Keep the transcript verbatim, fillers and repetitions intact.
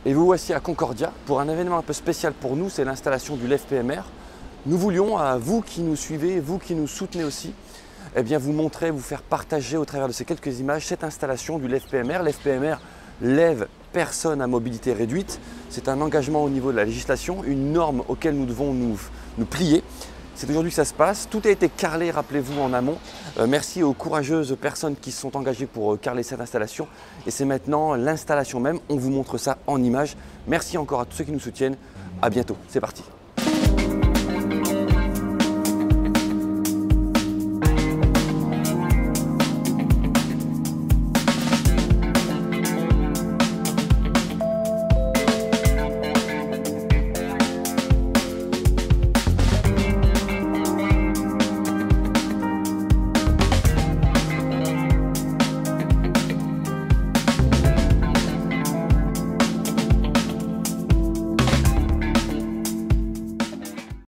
Et vous voici à Concordia pour un événement un peu spécial pour nous, c'est l'installation du L E F P M R. Nous voulions, à vous qui nous suivez, vous qui nous soutenez aussi, eh bien vous montrer, vous faire partager au travers de ces quelques images cette installation du L E F P M R. L'E F P M R lève personnes à mobilité réduite. C'est un engagement au niveau de la législation, une norme auquel nous devons nous, nous plier. C'est aujourd'hui que ça se passe. Tout a été carrelé, rappelez-vous, en amont. Euh, merci aux courageuses personnes qui se sont engagées pour euh, carreler cette installation. Et c'est maintenant l'installation même. On vous montre ça en images. Merci encore à tous ceux qui nous soutiennent. À bientôt. C'est parti.